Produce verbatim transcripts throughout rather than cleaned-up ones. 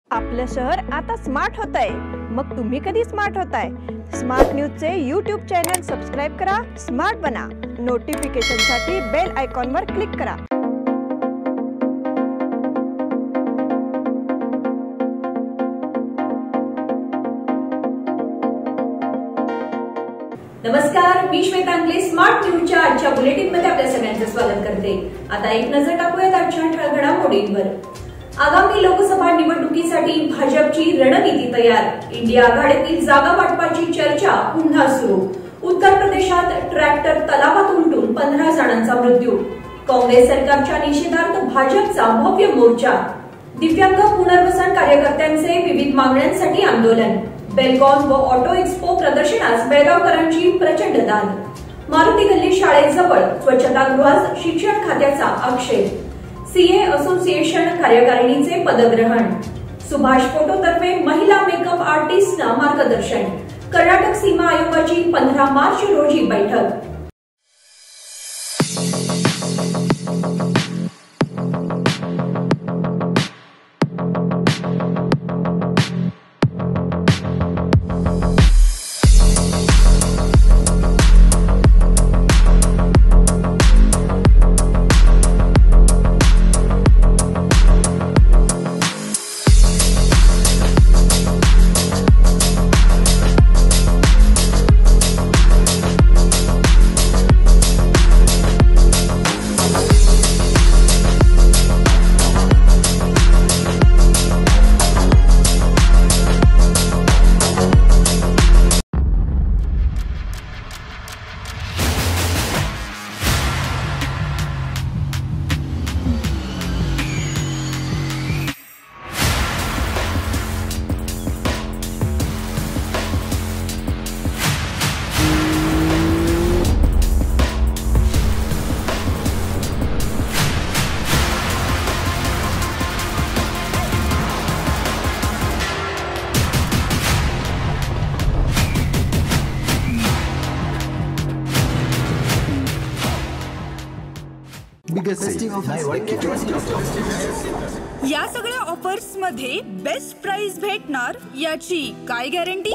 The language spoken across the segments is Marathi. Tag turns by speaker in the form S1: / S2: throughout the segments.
S1: आपलं शहर आता स्मार्ट होत आहे. मग तुम्ही कधी स्मार्ट होताय? स्मार्ट न्यूजचे यूट्यूब चॅनल सबस्क्राइब करा, स्मार्ट बना. नोटिफिकेशनसाठी बेल आयकॉनवर क्लिक करा.
S2: नमस्कार, मी श्वेता अंगले. स्मार्ट न्यूजच्या आजच्या बुलेटिन मध्ये आपल्या सगळ्यांचं स्वागत करते. आता एक नजर टाकूयात आजच्या ठळक घडामोडींवर. आगामी लोकसभा निवडणुकीसाठी भाजपची रणनीती तयार. इंडिया आघाडीतील जागा वाटपाची चर्चा पुन्हा सुरू. उत्तर प्रदेशात ट्रॅक्टर तलावात उलटून पंधरा जणांचा मृत्यू. काँग्रेस सरकारच्या निषेधार्थ भाजपचा भव्य मोर्चा. दिव्यांग पुनर्वसन कार्यकर्त्यांचे विविध मागण्यांसाठी आंदोलन. बेलकॉन व ऑटो एक्स्पो प्रदर्शनास बेळगावकरांची प्रचंड दाद. मारुती गल्ली शाळेजवळ स्वच्छतागृहास शिक्षण खात्याचा आक्षेप. सीए असोसिएशन कार्यकारिणीचे पदग्रहण. सुभाष फोटोतर्फे महिला मेकअप आर्टिस्टना मार्गदर्शन. कर्नाटक सीमा आयोगाची पंधरा मार्च रोजी बैठक.
S3: या सगळ्या ऑफर्स मध्ये बेस्ट प्राइस भेटणार याची काय गॅरंटी?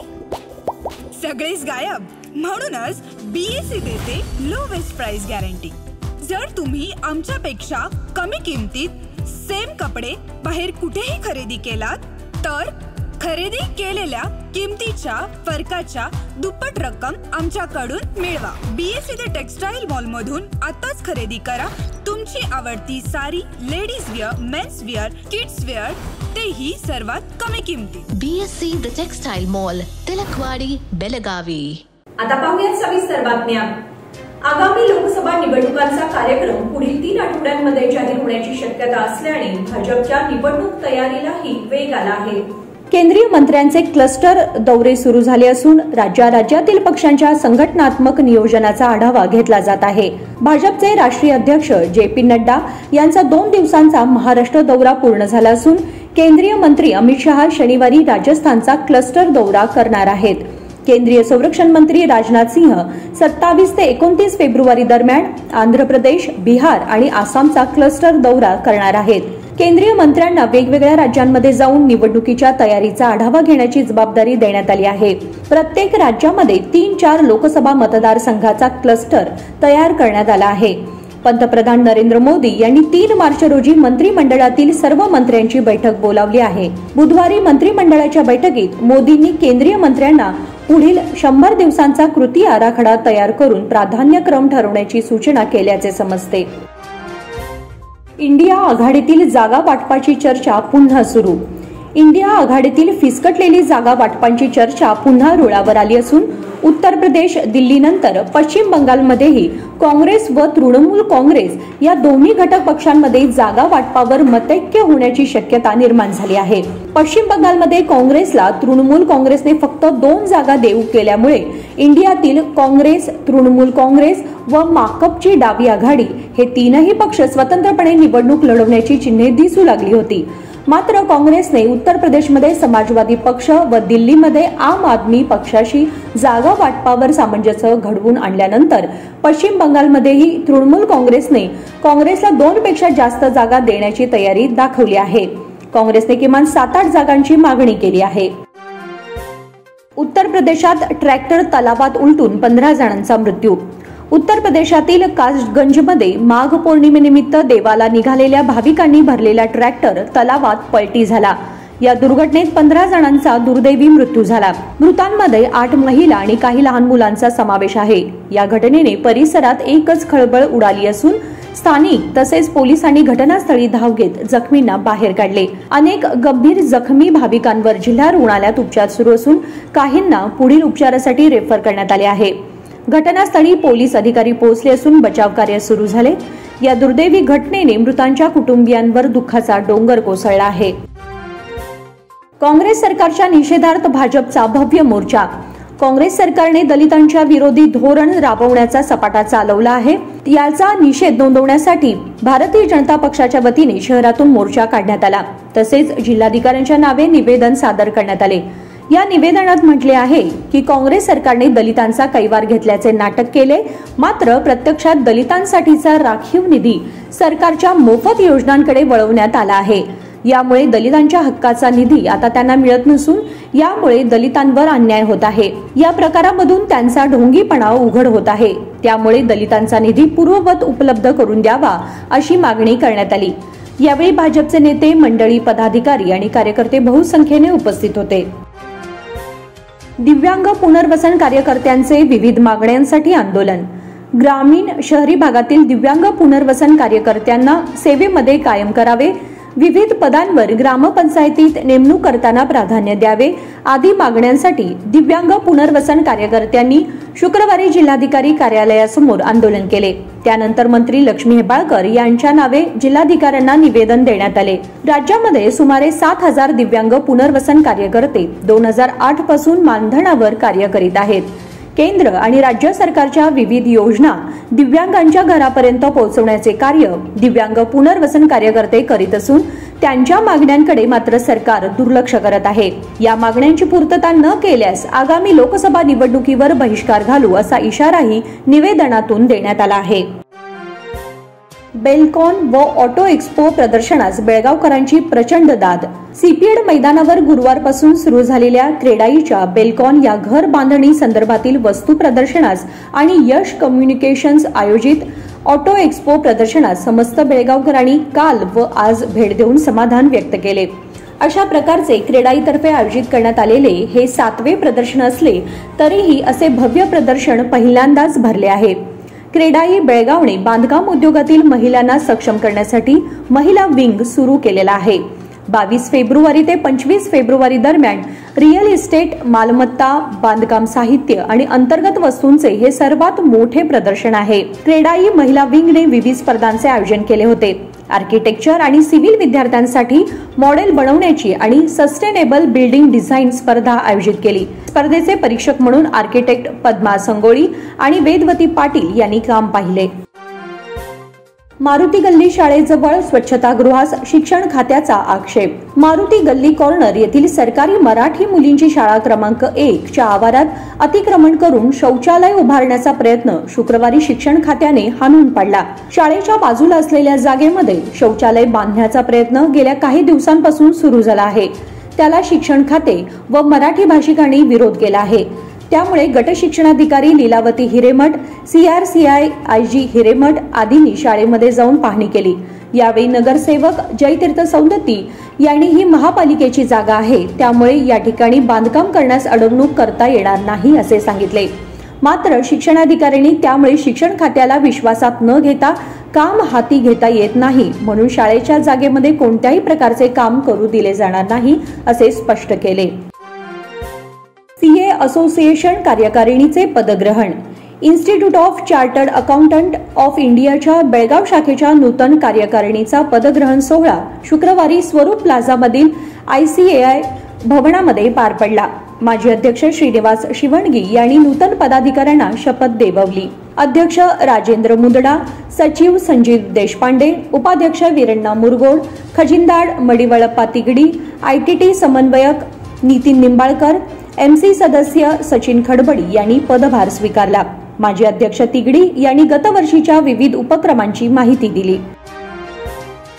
S3: सगळेच गायब. म्हणूनच बीएससी देते लोवेस्ट प्राइस गॅरंटी. जर तुम्ही आमच्यापेक्षा कमी किमतीत सेम कपडे बाहेर कुठेही खरेदी केलात तर खरेदी केलेल्या किमतीच्या फरकाच्या दुप्पट रक्कम आमच्याकडून मिळवा. बीएससी द टेक्सटाईल मॉल मधून आताच खरेदी करा तुमची आवडती sari, ladies wear, mens wear, kids wear, तेही सर्वात कमी किमतीत.
S4: BSC the textile mall, Tilakwadi, Belagavi.
S2: आता पाहूयात सविस्तर बातम्या. आगामी लोकसभा निवडणुकांचा कार्यक्रम पुढील तीन आठवड्यांमध्ये जाहीर होण्याची शक्यता असल्याने भाजपच्या निवडणूक तयारीलाही वेग आला आहे.
S1: केंद्रीय मंत्र्यांचे क्लस्टर दौरे सुरू झाले असून राज्या राज्यातील पक्षांच्या संघटनात्मक नियोजनाचा आढावा घेतला जात आहे. भाजपचे राष्ट्रीय अध्यक्ष जे पी नड्डा यांचा दोन दिवसांचा महाराष्ट्र दौरा पूर्ण झाला असून केंद्रीय मंत्री अमित शहा शनिवारी राजस्थानचा क्लस्टर दौरा करणार आहेत. केंद्रीय संरक्षण मंत्री राजनाथ सिंह सत्तावीस ते एकोणतीस फेब्रुवारी दरम्यान आंध्र प्रदेश, बिहार आणि आसामचा क्लस्टर दौरा करणार आहेत. केंद्रीय मंत्र्यांना वेगवेगळ्या राज्यांमध्ये जाऊन निवडणुकीच्या तयारीचा आढावा घेण्याची जबाबदारी देण्यात आली आहे. प्रत्येक राज्यामध्ये तीन चार लोकसभा मतदारसंघाचा क्लस्टर तयार करण्यात आला आहे. पंतप्रधान नरेंद्र मोदी यांनी तीन मार्च रोजी मंत्रिमंडळातील सर्व मंत्र्यांची बैठक बोलावली आहे. बुधवारी मंत्रिमंडळाच्या बैठकीत मोदींनी केंद्रीय मंत्र्यांना पुढील शंभर दिवसांचा कृती आराखडा तयार करून प्राधान्यक्रम ठरवण्याची सूचना केल्याचे समजते. इंडिया आघाडीतील जागा वाटपाची चर्चा पुन्हा सुरू. इंडिया आघाडीतील फिसकटलेली जागा वाटपांची चर्चा पुन्हा रुळावर आली असून उत्तर प्रदेश, दिल्लीनंतर पश्चिम बंगालमध्येही काँग्रेस व तृणमूल काँग्रेस या दोन्ही घटक पक्षांमध्ये जागा वाटपावर मतैक्य होण्याची शक्यता निर्माण झाली आहे. पश्चिम बंगालमध्ये काँग्रेसला तृणमूल काँग्रेसने फक्त दोन जागा देऊ केल्यामुळे इंडियातील काँग्रेस, तृणमूल काँग्रेस व माकपची डावी आघाडी हे तीनही पक्ष स्वतंत्रपणे निवडणूक लढवण्याची चिन्हे दिसू लागली होती. मात्र काँग्रेसने उत्तर प्रदेशमध्ये समाजवादी पक्ष व दिल्लीमध्ये आम आदमी पक्षाशी जागा वाटपावर सामंजस्य घडवून आणल्यानंतर पश्चिम बंगालमध्येही तृणमूल काँग्रेसने काँग्रेसला दोन पेक्षा जास्त जागा देण्याची तयारी दाखवली आहे. काँग्रेसने किमान सात आठ जागांची मागणी केली आहे. उत्तर प्रदेशात ट्रॅक्टर तलावात उलटून पंधरा जणांचा मृत्यू. उत्तर प्रदेशातील कासगंजमध्ये माघ पौर्णिमेनिमित्त देवाला निघालेल्या भाविकांनी भरलेला ट्रॅक्टर तलावात पलटी झाला. या दुर्घटनेत पंधरा जणांचा दुर्दैवी मृत्यू झाला. मृतांमध्ये आठ महिला आणि काही लहान मुलांचा समावेश आहे. या घटनेने परिसरात एकच खळबळ उडाली असून स्थानिक तसेच पोलिसांनी घटनास्थळी धाव घेत जखमींना बाहेर काढले. अनेक गंभीर जखमी भाविकांवर जिल्हा रुग्णालयात उपचार सुरू असून काहींना पुढील उपचारासाठी रेफर करण्यात आले आहे. घटनास्थळी पोलीस अधिकारी पोहोचले असून बचाव कार्य सुरू झाले. या दुर्दैवी घटनेने मृतांच्या कुटुंबियांवर दुःखाचा डोंगर कोसळला आहे. काँग्रेस सरकारच्या निषेधार्थ भाजपचा भव्य मोर्चा. काँग्रेस सरकारने दलितांच्या विरोधी धोरण राबवण्याचा सपाटा चालवला आहे. याचा निषेध नोंदवण्यासाठी भारतीय जनता पक्षाच्या वतीने शहरातून मोर्चा काढण्यात आला. तसेच जिल्हाधिकाऱ्यांच्या नावे निवेदन सादर करण्यात आले. या निवेदनात म्हटले आहे की काँग्रेस सरकारने दलितांचा कैवार घेतल्याचे नाटक केले, मात्र प्रत्यक्षात दलितांसाठीचा राखीव निधी सरकारच्या मोफत योजनांकडे वळवण्यात आला आहे. यामुळे दलितांच्या हक्काचा निधी आता त्यांना मिळत नसून यामुळे दलितांवर अन्याय होत आहे. या प्रकारामधून त्यांचा ढोंगीपणा उघड होत आहे. त्यामुळे दलितांचा निधी पूर्ववत उपलब्ध करून द्यावा अशी मागणी करण्यात आली. यावेळी भाजपचे नेते, मंडळी, पदाधिकारी आणि कार्यकर्ते बहुसंख्येने उपस्थित होते. दिव्यांग पुनर्वसन कार्यकर्त्यांचे विविध मागण्यांसाठी आंदोलन. ग्रामीण शहरी भागातील दिव्यांग पुनर्वसन कार्यकर्त्यांना सेवेमध्ये कायम करावे, विविध पदांवर ग्रामपंचायतीत नेमणूक करताना प्राधान्य द्यावे आदी मागण्यांसाठी दिव्यांग पुनर्वसन कार्यकर्त्यांनी शुक्रवारी जिल्हाधिकारी कार्यालयासमोर आंदोलन केले. त्यानंतर मंत्री लक्ष्मी हेबाळकर यांच्या नावे जिल्हाधिकाऱ्यांना निवेदन देण्यात आले. राज्यामध्ये सुमारे सात हजार दिव्यांग पुनर्वसन कार्यकर्ते दोन हजार आठ पासून मानधनावर कार्य करीत आहेत. केंद्र आणि राज्य सरकारच्या विविध योजना दिव्यांगांच्या घरापर्यंत पोहोचवण्याचे कार्य दिव्यांग पुनर्वसन कार्यकर्ते करीत असून त्यांच्या मागण्यांकडे मात्र सरकार दुर्लक्ष करत आहे. या मागण्यांची पूर्तता न केल्यास आगामी लोकसभा निवडणुकीवर बहिष्कार घालू असा इशाराही निवेदनातून देण्यात आला आहे. बेलकॉन व ऑटो एक्स्पो प्रदर्शनास बेळगावकरांची प्रचंड दाद. सीपीएड मैदानावर गुरुवारपासून सुरू झालेल्या क्रेडाईच्या बेलकॉन या घर बांधणी संदर्भातील वस्तू प्रदर्शनास आणि यश कम्युनिकेशन्स आयोजित ऑटो एक्स्पो प्रदर्शनास समस्त बेळगावकरांनी काल व आज भेट देऊन समाधान व्यक्त केले. अशा प्रकारचे क्रेडाईतर्फे आयोजित करण्यात आलेले हे सातवे प्रदर्शन असले तरीही असे भव्य प्रदर्शन पहिल्यांदाच भरले आहे. क्रेडाई बेळगावने बांधकाम उद्योगातील महिलांना सक्षम करण्यासाठी महिला विंग सुरू केलेला आहे. बावीस फेब्रुवारी ते पंचवीस फेब्रुवारी दरम्यान रिअल इस्टेट, मालमत्ता, बांधकाम साहित्य आणि अंतर्गत वस्तूंचे हे सर्वात मोठे प्रदर्शन आहे. क्रेडाई महिला विंगने विविध स्पर्धांचे आयोजन केले होते. आर्किटेक्चर आणि सिव्हिल विद्यार्थ्यांसाठी मॉडेल बनवण्याची आणि सस्टेनेबल बिल्डिंग डिझाईन स्पर्धा आयोजित केली. स्पर्धेचे परीक्षक म्हणून आर्किटेक्ट पद्मा संगोळी आणि वेदवती पाटील यांनी काम पाहिले. मारुती गल्ली शाळेजवळ स्वच्छतागृहास शिक्षण खात्याचा आक्षेप. मारुती गल्ली कॉर्नर येथील सरकारी मराठी मुलींची शाळा क्रमांक एक च्या आवारात अतिक्रमण करून शौचालय उभारण्याचा प्रयत्न शुक्रवारी शिक्षण खात्याने हाणून पाडला. शाळेच्या बाजूला असलेल्या जागेमध्ये शौचालय बांधण्याचा प्रयत्न गेल्या काही दिवसांपासून सुरू झाला आहे. त्याला शिक्षण खाते व मराठी भाषिकांनी विरोध केला आहे. त्यामुळे गट शिक्षणाधिकारी लीलावती हिरेमठ, सीआरसीआय आयजी हिरेमठ आदींनी शाळेमध्ये जाऊन पाहणी केली. यावेळी नगरसेवक जयतीर्थ सौंदत्ती यांनी ही महापालिकेची जागा आहे, त्यामुळे या ठिकाणी बांधकाम करण्यास अडवणूक करता येणार नाही असे सांगितले. मात्र शिक्षणाधिकाऱ्यांनी त्यामुळे शिक्षण खात्याला विश्वासात न घेता काम हाती घेता येत नाही, म्हणून शाळेच्या जागेमध्ये कोणत्याही प्रकारचे काम करू दिले जाणार नाही असे स्पष्ट केले. सीए असोसिएशन कार्यकारिणीचे पदग्रहण. Institute of chartered accountant of इंडियाच्या बेळगाव शाखेच्या नूतन कार्यकारिणीचा पदग्रहण सोहळा शुक्रवारी स्वरूप प्लाझामधील आयसीएआय भवनामध्ये पार पडला. माजी अध्यक्ष श्रीनिवास शिवणगी यांनी नूतन पदाधिकाऱ्यांना शपथ देववली. अध्यक्ष राजेंद्र मुंदडा, सचिव संजीव देशपांडे, उपाध्यक्ष वीरण्णा मुरगोड, खजिनदार मडिवळप्पा तिगडी, आयटीटी समन्वयक नितीन निंबाळकर, एमसी सदस्य सचिन खडबडी यांनी पदभार स्वीकारला. माजी अध्यक्ष तिगडी यांनी गतवर्षीच्या विविध उपक्रमांची माहिती दिली. सुभाष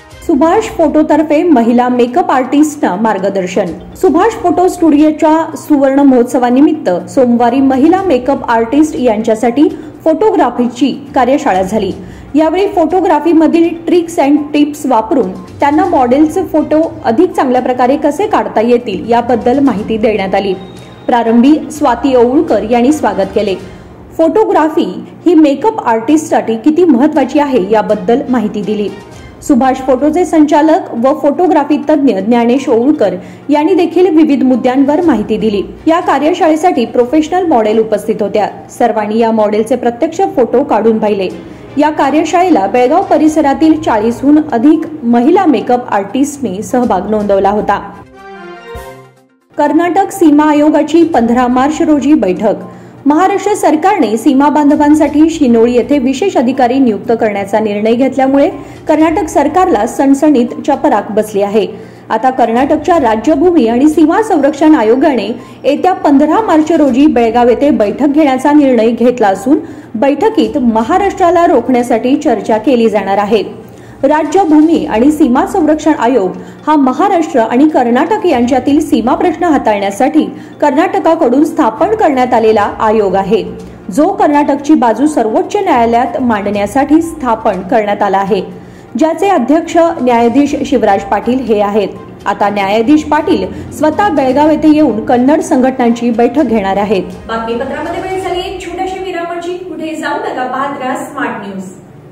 S1: सुभाष फोटोतर्फे महिला मेकअप आर्टिस्टना मार्गदर्शन. सुभाष फोटो स्टुडिओच्या सुवर्ण महोत्सवानिमित्त सोमवारी महिला मेकअप आर्टिस्ट यांच्यासाठी फोटोग्राफीची कार्यशाळा झाली. यावेळी फोटोग्राफीमधील ट्रिक्स अँड टिप्स वापरून त्यांना मॉडेलचे फोटो अधिक चांगल्या प्रकारे कसे काढता येतील याबद्दल माहिती देण्यात आली. प्रारंभी स्वाती ओवळकर यांनी स्वागत केले. फोटोग्राफी ही मेकअप आर्टिस्टसाठी किती महत्त्वाची आहे याबद्दल माहिती दिली. सुभाष फोटोचे संचालक व फोटोग्राफी तज्ज्ञ ज्ञानेश ओवळकर यांनी देखील विविध मुद्द्यांवर माहिती दिली. या कार्यशाळेसाठी प्रोफेशनल मॉडेल उपस्थित होत्या. सर्वांनी या मॉडेलचे प्रत्यक्ष फोटो काढून पाहिले. या कार्यशाळेला बेळगाव परिसरातील चाळीसहून अधिक महिला मेकअप आर्टिस्टनी सहभाग नोंदवला होता. कर्नाटक सीमा आयोगाची पंधरा मार्च रोजी बैठक. महाराष्ट्र सरकारने सीमा बांधवांसाठी शिनोळी येथे विशेष अधिकारी नियुक्त करण्याचा निर्णय घेतल्यामुळे कर्नाटक सरकारला सणसणीत चपराक बसली आहे. आता कर्नाटकच्या राज्यभूमी आणि सीमा संरक्षण आयोगाने येत्या पंधरा मार्च रोजी बेळगाव येथे बैठक घेण्याचा निर्णय घेतला असून बैठकीत महाराष्ट्राला रोखण्यासाठी चर्चा केली जाणार आहे. राज्यभूमी आणि सीमा संरक्षण आयोग हा महाराष्ट्र आणि कर्नाटक यांच्यातील सीमा प्रश्न हाताळण्यासाठी कर्नाटकाकडून स्थापन करण्यात आलेला आयोग आहे, जो कर्नाटकची बाजू सर्वोच्च न्यायालयात मांडण्यासाठी स्थापन करण्यात आला आहे, ज्याचे अध्यक्ष न्यायाधीश शिवराज पाटील हे आहेत. आता न्यायाधीश पाटील स्वतः बेळगाव येथे येऊन कन्नड संघटनांची बैठक घेणार आहेत.
S2: बातमीपत्रामध्ये वेळ झाली एक छोट्याशा विरामाची. कुठे जाऊ नका, पाहत राहा स्मार्ट न्यूज.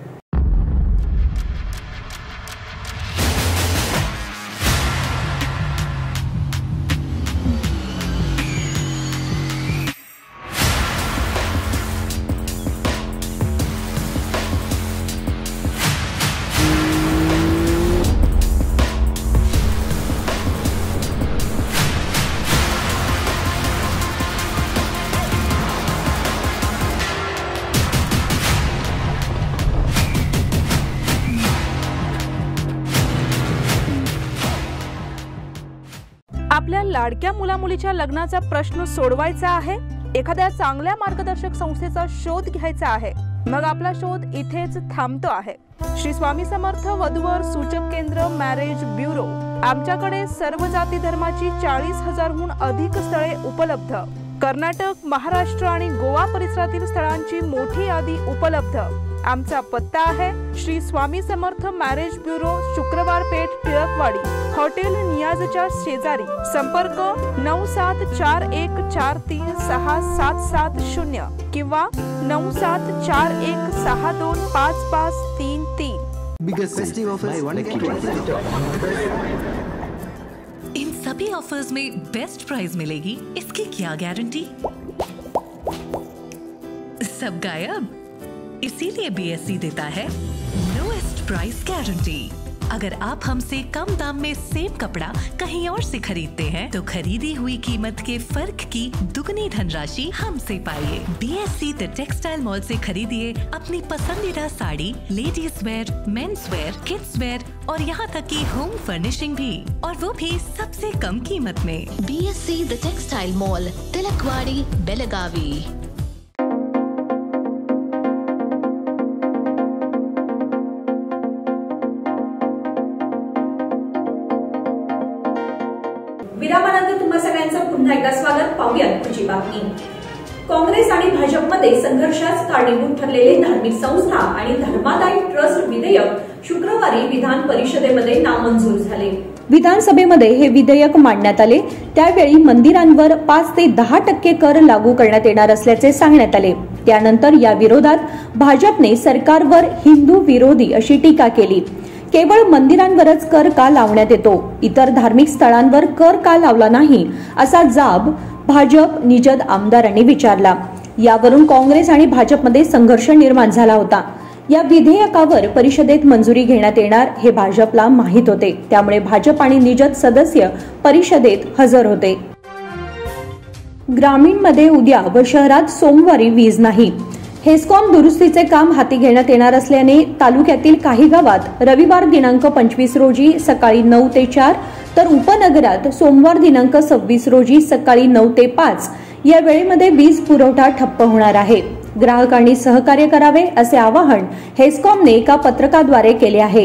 S5: आपल्या लाडक्या मुलामुलीच्या लग्नाचा प्रश्न सोडवायचा आहे, एखाद्या चांगल्या मार्गदर्शक संस्थेचा शोध घ्यायचा आहे, मग आपला शोध इथेच थांबतो आहे. श्री स्वामी समर्थ वधूवर सूचक केंद्र मॅरेज ब्युरो. आमच्याकडे सर्व जाती धर्माची चाळीस हजारहून अधिक स्थळे उपलब्ध. कर्नाटक, महाराष्ट्र आणि गोवा परिसरातील स्थळांची मोठी यादी उपलब्ध. आमचा पत्ता आहे Shri Swami Samarth marriage bureau, Shukrawar Peth, Tilakwadi, hotel नियाजच्या शेजारी. संपर्क नऊ सात चार एक चार तीन सहा सात सात शून्य किंवा नऊ सात चार एक सहा दोन पाच पाच तीन तीन.
S4: इन सभी ऑफर्स में बेस्ट प्राइस मिलेगी, इसकी क्या गारंटी? सब गायब, इसीलिए बीएसई देता है लोएस्ट प्राइस गारंटी. अगर आप हमसे कम दाम में सेम कपड़ा कहीं और से खरीदते हैं तो खरीदी हुई कीमत के फर्क की दुगनी धनराशि हमसे पाइए. बीएसई द टेक्सटाइल मॉल से खरीदिए अपनी पसंदीदा sari, ladies wear, mens wear, kids wear और यहाँ तक की होम फर्निशिंग भी, और वो भी सबसे कम कीमत में. BSE the textile mall, Tilakwadi, Belagavi.
S2: विरामानंतर तुम्हा सगळ्यांचं पुन्हा एकदा स्वागत. पाहूयात पुढची बातमी. काँग्रेस आणि भाजपमध्ये संघर्षास कारणीभूत ठरलेले धार्मिक संस्था आणि धर्मादाय ट्रस्ट विधेयक शुक्रवारी विधान परिषदेमध्ये नामंजूर झाले.
S1: विधानसभेमध्ये हे विधेयक मांडण्यात आले त्यावेळी मंदिरांवर पाच ते दहा टक्के कर लागू करण्यात येणार असल्याचे सांगण्यात आले. त्यानंतर या विरोधात भाजपने सरकारवर हिंदू विरोधी अशी टीका केली. केवळ मंदिरांवरच कर का लावण्यात येतो, इतर धार्मिक स्थळांवर कर का लावला नाही, असा जाब भाजप निजद आमदारांनी विचारला. यावरून काँग्रेस आणि भाजपमध्ये संघर्ष निर्माण झाला होता. या विधेयकावर परिषदेत मंजुरी घेण्यात येणार हे भाजपला माहीत होते, त्यामुळे भाजप आणि निजद सदस्य परिषदेत हजर होते. ग्रामीणमध्ये उद्या व शहरात सोमवारी वीज नाही. हेस्कॉम दुरुस्तीचे काम हाती घेण्यात येणार असल्याने तालुक्यातील काही गावात रविवार दिनांक पंचवीस रोजी सकाळी नऊ ते चार तर उपनगरात सोमवार दिनांक सव्वीस रोजी सकाळी नऊ ते पाच या वेळेमध्ये वीज पुरवठा ठप्प होणार आहे. ग्राहकांनी सहकार्य करावे असे आवाहन हेस्कॉमने एका पत्रकाद्वारे केले आहे.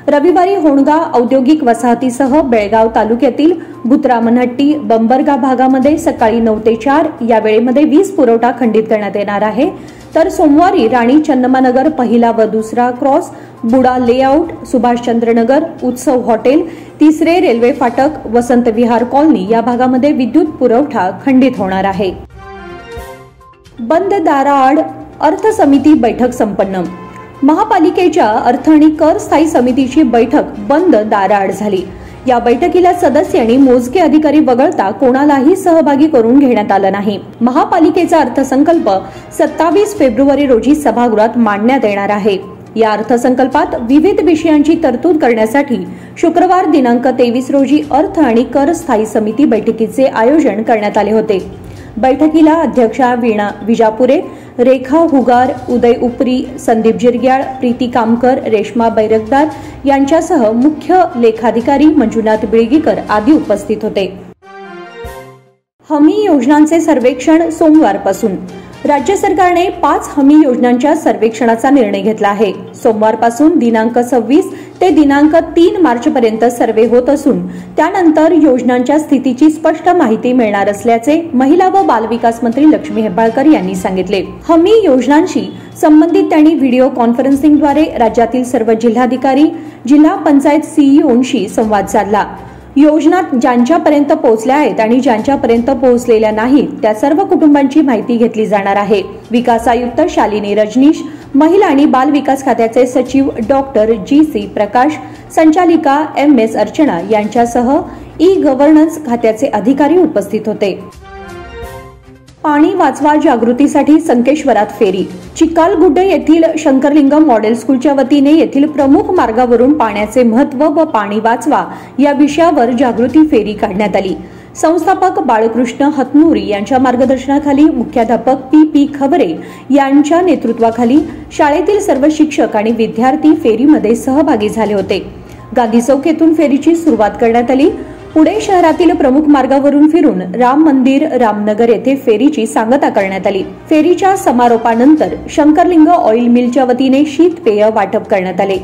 S1: रविवारी होणगाव औद्योगिक वसाहतीसह बेळगाव तालुक्यातील भुत्रामनहट्टी बंबरगा भागामध्ये सकाळी नऊ ते चार या वेळेमध्ये वीज पुरवठा खंडित करण्यात येणार आहे. तर सोमवारी राणी चन्नमानगर पहिला व दुसरा क्रॉस, बुडा लेआउट, सुभाषचंद्रनगर, उत्सव हॉटेल, तिसरे रेल्वे फाटक, वसंत विहार कॉलनी या भागामध्ये विद्युत पुरवठा खंडित होणार आहे. बंद दाराआड अर्थ समिती बैठक संपन्न. महापालिकेच्या अर्थ आणि कर स्थायी समितीची बैठक बंद दाराआड झाली. या बैठकीला सदस्य आणि मोजके अधिकारी वगळता कोणालाही सहभागी करून घेण्यात आलं नाही. महापालिकेचा अर्थसंकल्प सत्तावीस फेब्रुवारी रोजी सभागृहात मांडण्यात येणार आहे. या अर्थसंकल्पात विविध विषयांची तरतूद करण्यासाठी शुक्रवार दिनांक तेवीस रोजी अर्थ आणि कर स्थायी समिती बैठकीचे आयोजन करण्यात आले होते. बैठकीला अध्यक्षा वीणा विजापुरे, रेखा हुगार, उदय उपरी, संदीप जिरग्याळ, प्रीती कामकर, रेश्मा बैरकदार यांच्यासह मुख्य लेखाधिकारी मंजुनाथ बिळगीकर आदी उपस्थित होते. हमी योजनांचे सर्वेक्षण सोमवारपासून. राज्य सरकारने पाच हमी योजनांच्या सर्वेक्षणाचा निर्णय घेतला आहे. सोमवारपासून दिनांक सव्वीस ते दिनांक तीन मार्च पर्यंत सर्वे होत असून त्यानंतर योजनांच्या स्थितीची स्पष्ट माहिती मिळणार असल्याचे महिला व बालविकास मंत्री लक्ष्मी हेब्बाळकर यांनी सांगितले. हमी योजनांशी संबंधित त्यांनी व्हिडिओ कॉन्फरन्सिंगद्वारे राज्यातील सर्व जिल्हाधिकारी, जिल्हा पंचायत सीईओंशी संवाद साधला. योजना ज्यांच्यापर्यंत पोहोचल्या आहेत आणि ज्यांच्यापर्यंत पोहोचलेल्या नाहीत त्या सर्व कुटुंबांची माहिती घेतली जाणार आहे. विकास आयुक्त शालिनी रजनीश, महिला आणि बाल विकास खात्याचे सचिव डॉक्टर जी सी प्रकाश, संचालिका एम एस अर्चना यांच्यासह ई गव्हर्नन्स खात्याचे अधिकारी उपस्थित होते. पाणी वाचवा जागृतीसाठी संकेश्वरात फेरी. चिकालगुड्डे येथील शंकरलिंग मॉडेल स्कूलच्या वतीने येथील प्रमुख मार्गावरून पाण्याचे महत्त्व व पाणी वाचवा या विषयावर जागृती फेरी काढण्यात आली. संस्थापक बाळकृष्ण हतनुरी यांच्या मार्गदर्शनाखाली मुख्याध्यापक पी पी खबरे यांच्या नेतृत्वाखाली शाळेतील सर्व शिक्षक आणि विद्यार्थी फेरीमध्ये सहभागी झाले होते. गांधी चौक येथून फेरीची सुरुवात करण्यात आली. पुणे शहरातील प्रमुख मार्गावरून फिरून राम मंदिर रामनगर येथे फेरीची सांगता करण्यात आली. फेरीच्या समारोपानंतर शंकरलिंग ऑइल मिलच्या वतीने शीतपेय वाटप करण्यात आले.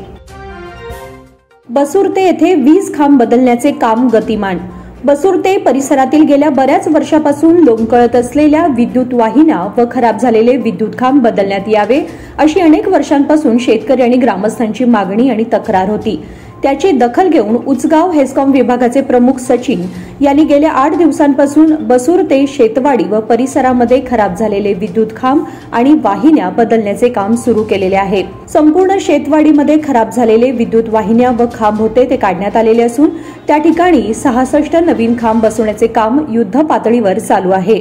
S1: बसुर्ते येथे वीज खांब बदलण्याचे काम गतिमान. बसुर्ते परिसरातील गेल्या बऱ्याच वर्षापासून लोंबकळत असलेल्या विद्युत वाहिन्या व खराब झालेले विद्युत खांब बदलण्यात यावे अशी अनेक वर्षांपासून शेतकरी आणि ग्रामस्थांची मागणी आणि तक्रार होती. त्याची दखल घेऊन उचगाव हेस्कॉम विभागाचे प्रमुख सचिन यांनी गेल्या आठ दिवसांपासून बसुर्ते, शेतवाडी व परिसरामध्ये खराब झालेले विद्युत खांब आणि वाहिन्या बदलण्याचे काम सुरू केलेले आहे. संपूर्ण शेतवाडीमध्ये खराब झालेले विद्युत वाहिन्या व खांब होते ते काढण्यात आलेले असून त्या ठिकाणी सहासष्ट नवीन खांब बसवण्याचे काम युद्ध पातळीवर चालू आहे.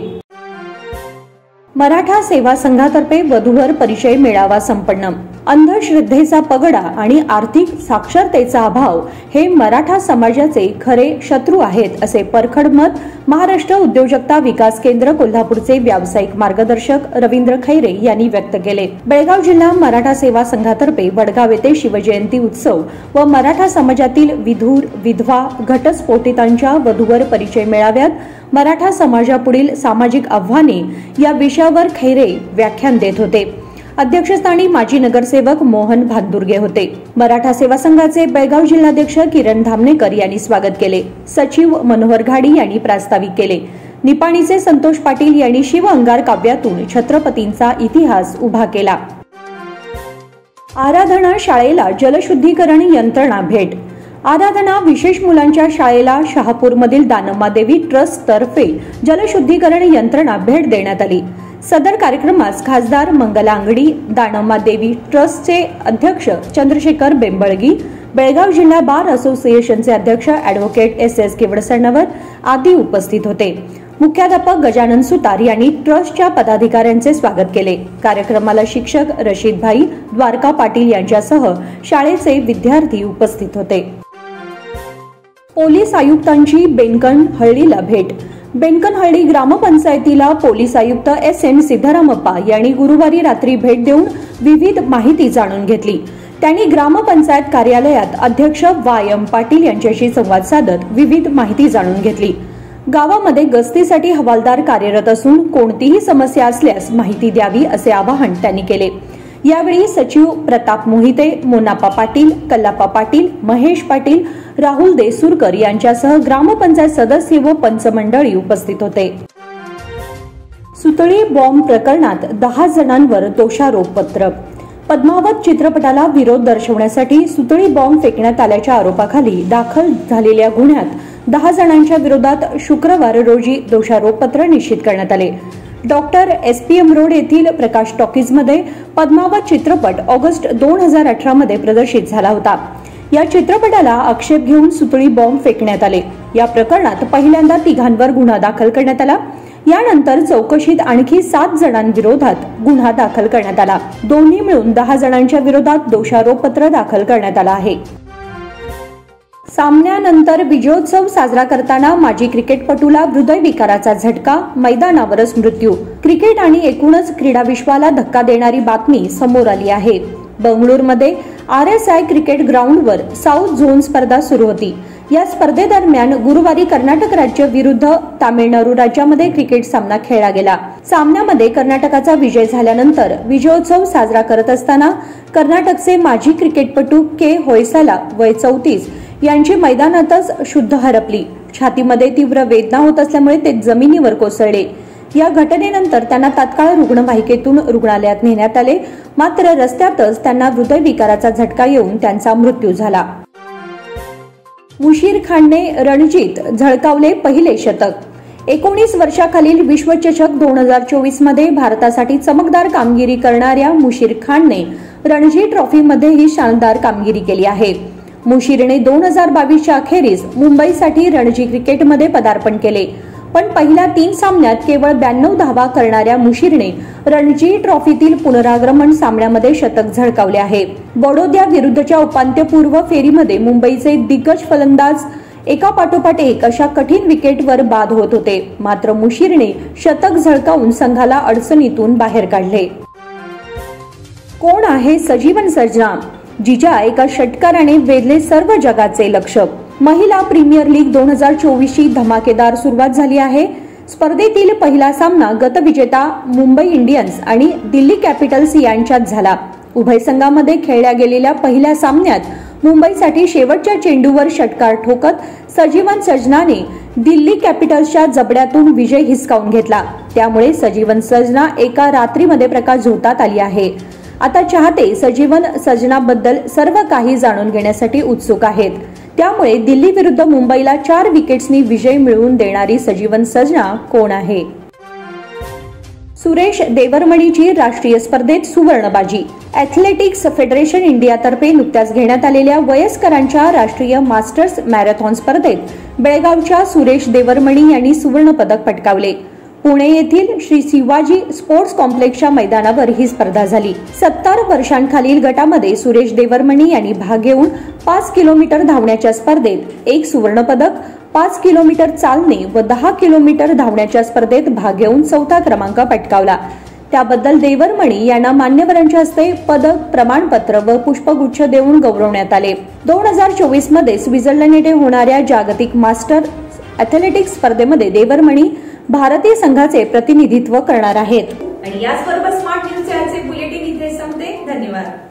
S1: मराठा सेवा संघातर्फे वधूवर परिचय मेळावा संपन्न. अंधश्रद्धेचा पगडा आणि आर्थिक साक्षरतेचा अभाव हे मराठा समाजाचे खरे शत्रू आहेत असे परखड मत महाराष्ट्र उद्योजकता विकास केंद्र कोल्हापूरचे व्यावसायिक मार्गदर्शक रवींद्र खैरे यांनी व्यक्त केले. बेळगाव जिल्हा मराठा सेवा संघातर्फे वडगाव येथे शिवजयंती उत्सव व मराठा समाजातील विधूर, विधवा, घटस्फोटितांच्या वधूवर परिचय मेळाव्यात मराठा समाजापुढील सामाजिक आव्हाने या विषयावर खैरे व्याख्यान देत होते. अध्यक्षस्थानी माजी नगरसेवक मोहन भांदुर्गे होते. मराठा सेवा संघाचे बेळगाव जिल्हाध्यक्ष किरण धामणेकर यांनी स्वागत केले. सचिव मनोहर घाडी यांनी प्रास्ताविक केले. निपाणीचे संतोष पाटील यांनी शिव अंगार काव्यातून छत्रपतींचा इतिहास उभा केला. आराधना शाळेला जलशुद्धीकरण यंत्रणा भेट. आराधना विशेष मुलांच्या शाळेला शहापूरमधील दानम्मादेवी ट्रस्ट तर्फे जलशुद्धीकरण यंत्रणा भेट देण्यात आली. सदर कार्यक्रमास खासदार मंगला अंगडी, दानम्मादेवी ट्रस्टचे अध्यक्ष चंद्रशेखर बेंबळगी, बेळगाव जिल्हा बार असोसिएशनचे अध्यक्ष अॅडव्होकेट एस एस केवडसಣ್ಣवर आदी उपस्थित होते. मुख्याध्यापक गजानन सुतार यांनी ट्रस्टच्या पदाधिकाऱ्यांचे स्वागत केले. कार्यक्रमाला शिक्षक रशीद भाई, द्वारका पाटील यांच्यासह शाळेचे विद्यार्थी उपस्थित होते. पोलीस आयुक्तांची बेनकन हळ्ळीला भेट. बेनकनहळ्ळी ग्रामपंचायतीला पोलीस आयुक्त एस एन सिद्धरामप्पा यांनी गुरुवारी रात्री भेट देऊन विविध माहिती जाणून घेतली. त्यांनी ग्रामपंचायत कार्यालयात अध्यक्ष वाय एम पाटील यांच्याशी संवाद साधत विविध माहिती जाणून घेतली. गावामध्ये गस्तीसाठी हवालदार कार्यरत असून कोणतीही समस्या असल्यास माहिती द्यावी असे आवाहन त्यांनी केले. यावेळी सचिव प्रताप मोहिते, मोनापा पाटील, कल्लापा पाटील, महेश पाटील, राहुल देसूरकर यांच्यासह ग्रामपंचायत सदस्य व पंचमंडळी उपस्थित होते. सुतळी बॉम्ब प्रकरणात दहा जणांवर दोषारोपपत्र. पद्मावत चित्रपटाला विरोध दर्शवण्यासाठी सुतळी बॉम्ब फेकण्यात आल्याच्या आरोपाखाली दाखल झालेल्या गुन्ह्यात दहा जणांच्या विरोधात शुक्रवार रोजी दोषारोपपत्र निश्चित करण्यात आले. Doctor S P M road येथील प्रकाश टॉकीजमध्ये पद्मावत चित्रपट ऑगस्ट दोन हजार अठरा मध्ये प्रदर्शित झाला होता. या चित्रपटाला आक्षेप घेऊन सुतळी बॉम्ब फेकण्यात आले. या प्रकरणात पहिल्यांदा तिघांवर गुन्हा दाखल करण्यात आला. यानंतर चौकशीत आणखी सात जणांविरोधात गुन्हा दाखल करण्यात आला. दोन्ही मिळून दहा जणांच्या विरोधात दोषारोपपत्र दाखल करण्यात आलं आहे. सामन्यानंतर विजयोत्सव साजरा करताना माजी क्रिकेटपटूला हृदयविकाराचा झटका, मैदानावरच मृत्यू. क्रिकेट आणि एकूणच क्रीडा विश्वाला धक्का देणारी बातमी समोर आली आहे. बंगळुरूमध्ये आर एस आय क्रिकेट ग्राउंडवर साऊथ झोन स्पर्धा सुरू होती. या स्पर्धेदरम्यान गुरुवारी कर्नाटक राज्य विरुद्ध तामिळनाडू राज्यामध्ये क्रिकेट सामना खेळला गेला. सामन्यामध्ये कर्नाटकाचा विजय झाल्यानंतर विजयोत्सव साजरा करत असताना कर्नाटकचे माजी क्रिकेटपटू के होयसाला वय चौतीस यांची मैदानातच शुद्ध हरपली. छातीमध्ये तीव्र वेदना होत असल्यामुळे ते जमिनीवर कोसळले. या घटनेनंतर त्यांना तात्काळ रुग्णवाहिकेतून रुग्णालयात नेण्यात आले. मात्र रस्त्यातच त्यांना हृदयविकाराचा झटका येऊन त्यांचा मृत्यू झाला. मुशीर खानने रणजीत झळकावले पहिले शतक. एकोणीस वर्षाखालील विश्वचषक दोन हजार चोवीस मध्ये भारतासाठी चमकदार कामगिरी करणाऱ्या मुशीर खानने रणजी ट्रॉफीमध्ये ही शानदार कामगिरी केली आहे. मुशीरने दोन हजार बावीसच्या अखेरीस मुंबईसाठी रणजी क्रिकेटमध्ये पदार्पण केले. पण पहिल्या तीन सामन्यात केवळ ब्याण्णव धावा करणाऱ्या मुशीरने रणजी ट्रॉफीतील पुनरागमन सामन्यामध्ये शतक झळकावले आहे. बडोद्या विरुद्धच्या उपांत्यपूर्व फेरीमध्ये मुंबईचे दिग्गज फलंदाज एका पाठोपाठ एक अशा कठीण विकेटवर बाद होत होते. मात्र मुशीरने शतक झळकावून संघाला अडचणीतून बाहेर काढले. कोण आहे सजीवन सर्जना, जिच्या एका षटकाराने वेधले सर्व जगाचे लक्ष. महिला प्रीमियर लीग दोन हजार चोवीस ची धमाकेदार सुरुवात झाली आहे. स्पर्धेतील पहिला सामना गतविजेता मुंबई इंडियन्स आणि दिल्ली कॅपिटल्स यांच्यात झाला. उभय संघांमध्ये खेळल्या गेलेल्या पहिल्या सामन्यात मुंबईसाठी शेवटच्या चेंडूवर षटकार ठोकत सजीवन सर्जनाने दिल्ली कॅपिटल्सच्या जबड्यातून विजय हिसकावून घेतला. त्यामुळे सजीवन सर्जना एका रात्रीमध्ये प्रकाश झोतात आली आहे. आता चाहते सजीवन सर्जनाबद्दल सर्व काही जाणून घेण्यासाठी उत्सुक आहेत. त्यामुळे दिल्ली विरुद्ध मुंबईला चार विकेट्सनी विजय मिळवून देणारी सजीवन सर्जना कोण आहे? सुरेश देवरमणीची राष्ट्रीय स्पर्धेत सुवर्णबाजी. ॲथलेटिक्स फेडरेशन इंडियातर्फे नुकत्याच घेण्यात आलेल्या वयस्करांच्या राष्ट्रीय मास्टर्स मॅरेथॉन स्पर्धेत बेळगावच्या सुरेश देवरमणी यांनी सुवर्ण पदक पटकावले. पुणे येथील श्री शिवाजी स्पोर्ट्स कॉम्प्लेक्सच्या मैदानावर ही स्पर्धा झाली. सत्तर वर्षांखालील गटामध्ये सुरेश देवरमणी यांनी भाग घेऊन पाच किलोमीटर धावण्याच्या स्पर्धेत एक सुवर्ण पदक, पाच किलोमीटर चालणे व दहा किलोमीटर धावण्याच्या स्पर्धेत भाग घेऊन चौथा क्रमांक पटकावला. त्याबद्दल देवरमणी यांना मान्यवरांच्या हस्ते पदक, प्रमाणपत्र व पुष्पगुच्छ देऊन गौरवण्यात आले. दोन हजार चोवीस मध्ये स्वित्झर्लंड येथे होणाऱ्या जागतिक मास्टर ॲथलेटिक्स स्पर्धेमध्ये देवरमणी भारतीय संघाचे प्रतिनिधित्व करणार आहेत.
S2: आणि याचबरोबर स्मार्ट न्यूजचे आजचे बुलेटिन इथे संपते. धन्यवाद.